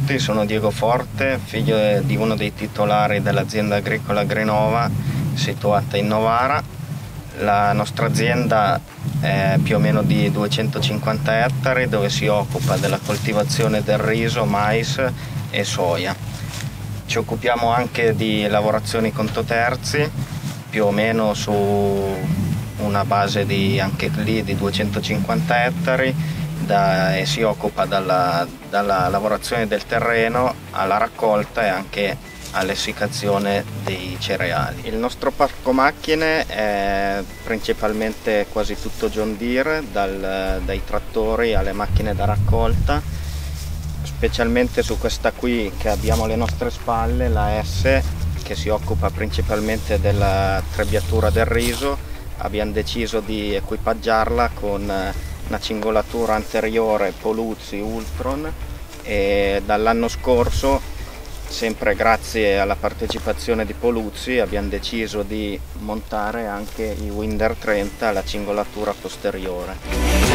tutti, sono Diego Forte, figlio di uno dei titolari dell'azienda agricola Grenova situata in Novara. La nostra azienda è più o meno di 250 ettari dove si occupa della coltivazione del riso, mais e soia. Ci occupiamo anche di lavorazioni contoterzi, più o meno su una base di anche lì di 250 ettari. E si occupa dalla lavorazione del terreno alla raccolta e anche all'essiccazione dei cereali. Il nostro parco macchine è principalmente quasi tutto John Deere, dai trattori alle macchine da raccolta, specialmente su questa qui che abbiamo alle nostre spalle, la S, che si occupa principalmente della trebbiatura del riso. Abbiamo deciso di equipaggiarla con una cingolatura anteriore Poluzzi Ultron e dall'anno scorso, sempre grazie alla partecipazione di Poluzzi, abbiamo deciso di montare anche i Winder 30 alla cingolatura posteriore.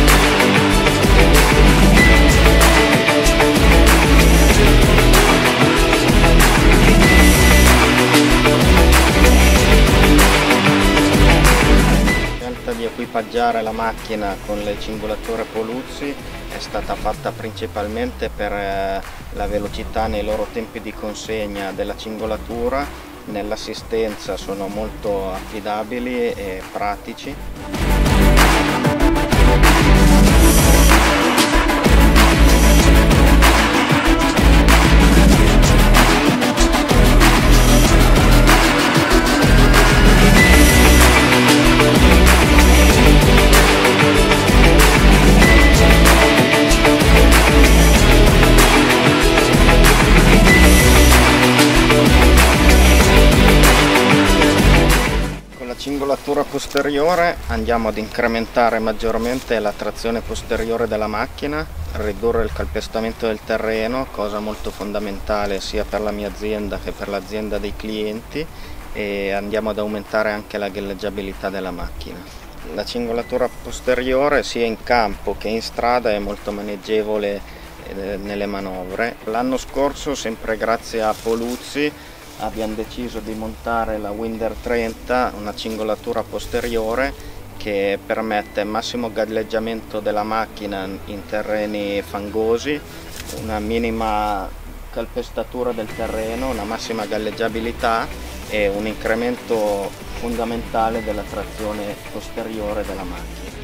Di equipaggiare la macchina con le cingolature Poluzzi è stata fatta principalmente per la velocità nei loro tempi di consegna della cingolatura. Nell'assistenza sono molto affidabili e pratici. Cingolatura posteriore andiamo ad incrementare maggiormente la trazione posteriore della macchina, ridurre il calpestamento del terreno, cosa molto fondamentale sia per la mia azienda che per l'azienda dei clienti, e andiamo ad aumentare anche la galleggiabilità della macchina. La cingolatura posteriore sia in campo che in strada è molto maneggevole nelle manovre. L'anno scorso, sempre grazie a Poluzzi, abbiamo deciso di montare la Winder 30, una cingolatura posteriore che permette massimo galleggiamento della macchina in terreni fangosi, una minima calpestatura del terreno, una massima galleggiabilità e un incremento fondamentale della trazione posteriore della macchina.